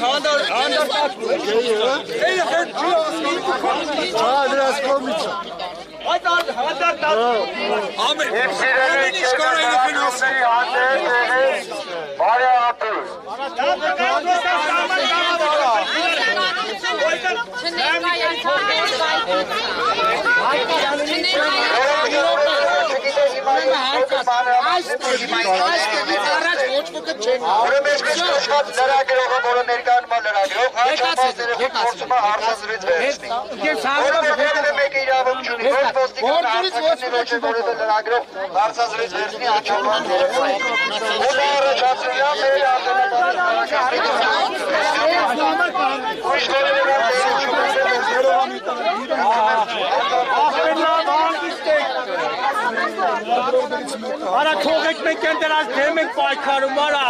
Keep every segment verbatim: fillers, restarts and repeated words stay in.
Ara թողեք մենք են դրանց դեմ ենք պայքարում, արա։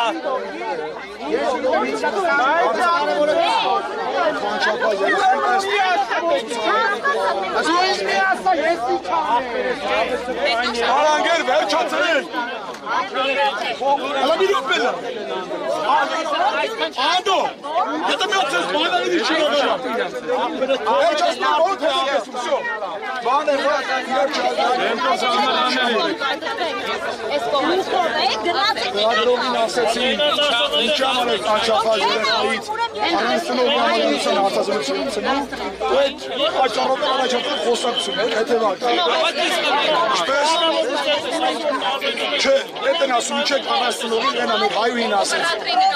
Արանգեր վերջացրել։ Հələ bir öpmeli. Ando, եթե մի օծես բանալի չի նորոշա։ Վերջացնել ո՞ր թողեցում, всё։ Բան է, Այս կողմը Ադրովին ասեցին, ինչ ամանեք անչափած երեխայից, առանցնով համալիրության հարցազրույցությունն ու այդ աճառոտը առաջացել խոսակցություն է, հետևակ։ Ինչպես, չէ, այդ են ասում, չեք առանցնովին են ամեկ հայուհին ասեց։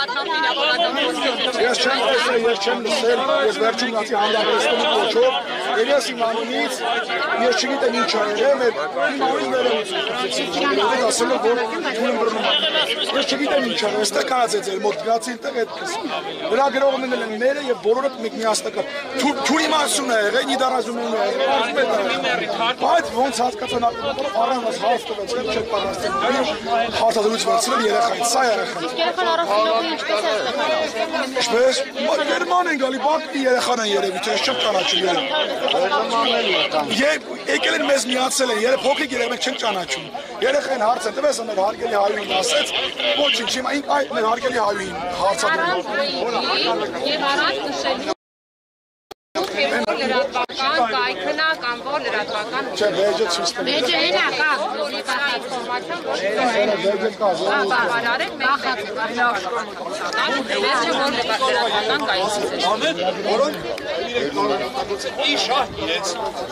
Ես չեմ տեսել, ես չեմ լսել, ես վերջում նացի հանդապեսնում կոչով, և ես իմ անունից, ես չգիտեմ ինչ այրեմ, իմ անունին ներողություն ասելով, որ թույն բրնում է։ Ես չգիտեմ ինչ այրեմ, այստեղ կանած է ձեր մոտ գացի ինտեղ այդպես։ Վրա գրողն են են մերը և բոլորը մեկ միաստակա։ Թույն իմասուն է եղել, նիդարազում են եղել, բայց ոնց հասկացան առանց հարց տվեց, չեք պարասել, հարցազրույց վերցրել երեխային, սա երեխան։ Ինչպես, երման են գալի, բակտի երեխան են երևի, չէ, ես չեմ կանաչում եկել են մեզ միացել են, փոքրիկ երեխեք չենք ճանաչում, երեխային հարց են տվես, մեր հարգելի հայուհին ասեց, ոչինչ, հիմա այդ մեր հարգելի հայուհին հարցադրում։ Եվ առաջ նշելու լրատվական, կայքնա կամ որ լրատվական Չէ, վեջը ցույց տվի։ Վեջը հենա կա, ինֆորմացիան, բավարարեք մենք վեջը որ լրատվական կայքնա։ Որոնք Ինչ շահ իրենց։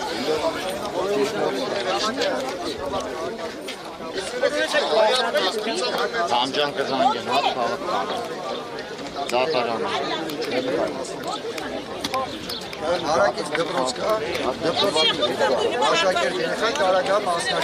Համջան կզանգեն, հատ խաղը դատարանը։ Հարակից դպրոց կա, աշակերտ երեխա կարագա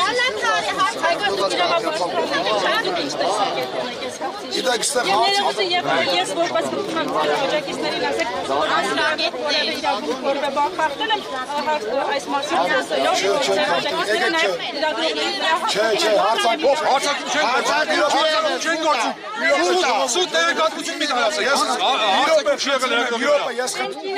Գիտեք, ստեղ Ես որպես խնդրում եմ աջակիցներին ասեք, որ աշակերտ որևէ իրավունք որևէ բան խախտել եմ այս մասին ասելով, որ աջակիցները նաև լրագրողների Չէ, չէ, հարցակով, հարցակում չեն գործում, սուտ տեղեկատվություն մի տանասը, ես իրոպը չի եղել իրոպը, ես խնդրում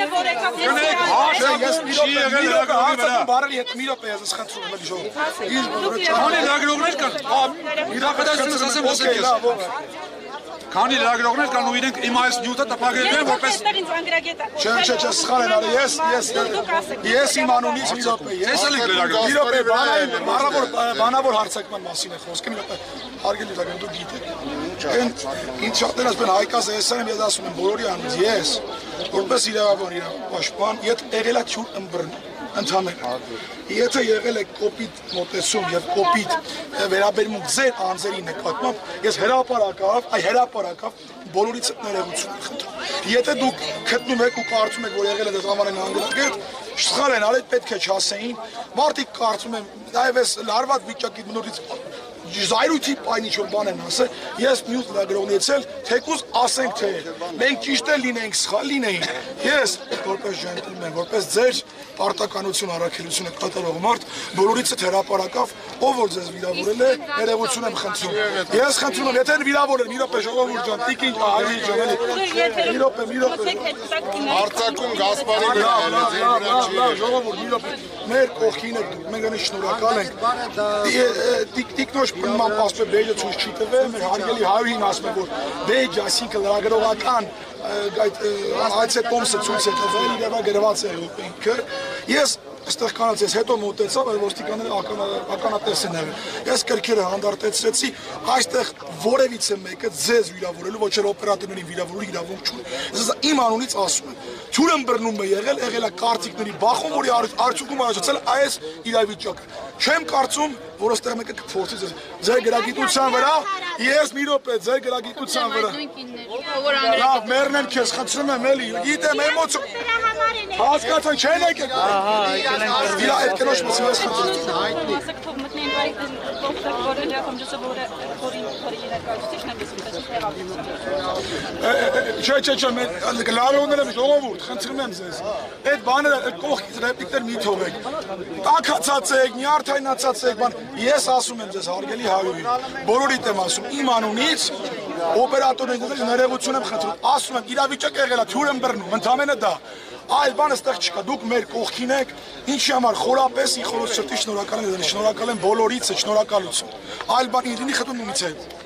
հարցակում բարելի հետ մի ռոպե ես խնդրում եմ ժողով Քանի լրագրողներ կան, իրականությունս ասեմ ասեք ես Քանի լրագրողներ կան ու իրենք իմ այս նյութը տպագրել են որպես Չէ, չէ, չէ, սխալ են արել, ես, ես, ես իմ անունից մի ռոպե, ես մի ռոպե բանավոր հարցակման մասին է խոսքը, մի ռոպե հարգելի լրագրող դու գիտեք Ինձ շատներ ասում են Հայկազ Էսան եմ ես ասում եմ բոլորի անունից, ես որպես իրավաբան իրավապաշտպան, եթե եղել է ջուր ըմբռն ընդհանուր Եթե եղել է կոպիտ մոտեցում եւ կոպիտ վերաբերմունք ձեր անձերի նկատմամբ, ես հրապարակավ, այ հրապարակավ բոլորից ներողություն խնդրում։ Եթե դուք գտնում եք ու կարծում եք, որ եղել է դες անվանեն անգլիական, սխալ են արել, պետք է չասեին։ Մարդիկ կարծում են, այ ես լարված վիճակի մնորից Զայրույթի պայն ինչ-որ բան են ասել, ես մյուս լրագրողներից էլ թեկուզ ասենք թե մենք ճիշտ էլ լինենք, սխալ լինեին, ես որպես ջենտլմեն, որպես ձեր պարտականություն առաքելությունը կատարող մարդ, բոլորից հետ հրապարակավ, ով որ ձեզ վիրավորել է, ներողություն եմ խնդրում։ Ես խնդրում եմ, եթե վիրավորել, մի րոպե ժողովուրդ ջան, տիկին հայրի ջան, էլի։ Մի րոպե, մի րոպե։ Արձակում Գասպարի Լավ, լավ, լավ, ժողովուրդ, մի րոպե։ մեր կողքին եք դուք, մենք այնպես շնորհակալ ենք։ Տիկնոջ պնման պասպե բեջը ցույց չի տվել, մեր հարգելի հայրին ասում է, որ բեջ, այսինքն լրագրողական այդ այցե տոմսը ցույց է տվել, իրավա գրված է ինքը։ Ես այստեղ կանացես հետո մոտեցա, որ ոստիկանները ականատես են եղել։ Ես կրքերը հանդարտեցրեցի, այստեղ որևիցե մեկը ձեզ վիրավորելու, ոչ էլ օպերատորներին վիրավորելու իրավունք չունի։ Ես իմ անունից ասում եմ, թյուրն բռնում է եղել, եղել է կարտիկների բախում, որի արդյունքում առաջացել այս իրավիճակը։ Չեմ կարծում, որ այստեղ մեկը կփորձի ձեզ ձեր գրագիտության վրա, ես մի րոպե ձեր գրագիտության վրա։ Լավ, մեռնեմ քեզ, խնդրում եմ էլի, գիտեմ էմոցիա։ Հասկացա, չեն եկեք։ Իրա այդ կնոջ մասին ես խնդրում։ Ասեք թող մտնեն այդ դոկտոր որը կամ դասը որը որին օրիգինալիստիչն է Չէ, չէ, չէ, մենք լարողները ժողովուրդ, խնդրում եմ ձեզ։ Այդ բաները, այդ կողքից ռեպլիկներ մի թողեք։ Տաքացած եք, նյարդայնացած եք, բան։ Ես ասում եմ ձեզ, հարգելի հայրուհի, բոլորիդ եմ ասում, իմ անունից օպերատորին դες ներողություն եմ խնդրում, ասում եմ, իրավիճակը եղել է, թյուր եմ բռնում, ընդամենը դա։ Այլ բան այստեղ չկա, դուք մեր կողքին եք, ինչի համար խորապես իմ խորոց սրտի շնորհակալ եմ, շնորհակալ եմ բոլորիցը, շնորհակալություն։ Այլ բան ինձնի խտում ումից է։